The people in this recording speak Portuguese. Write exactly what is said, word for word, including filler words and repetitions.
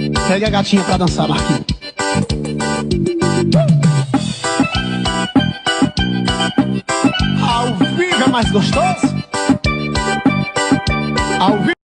Pega a gatinha pra dançar, Marquinhos. Ao vivo é mais gostoso.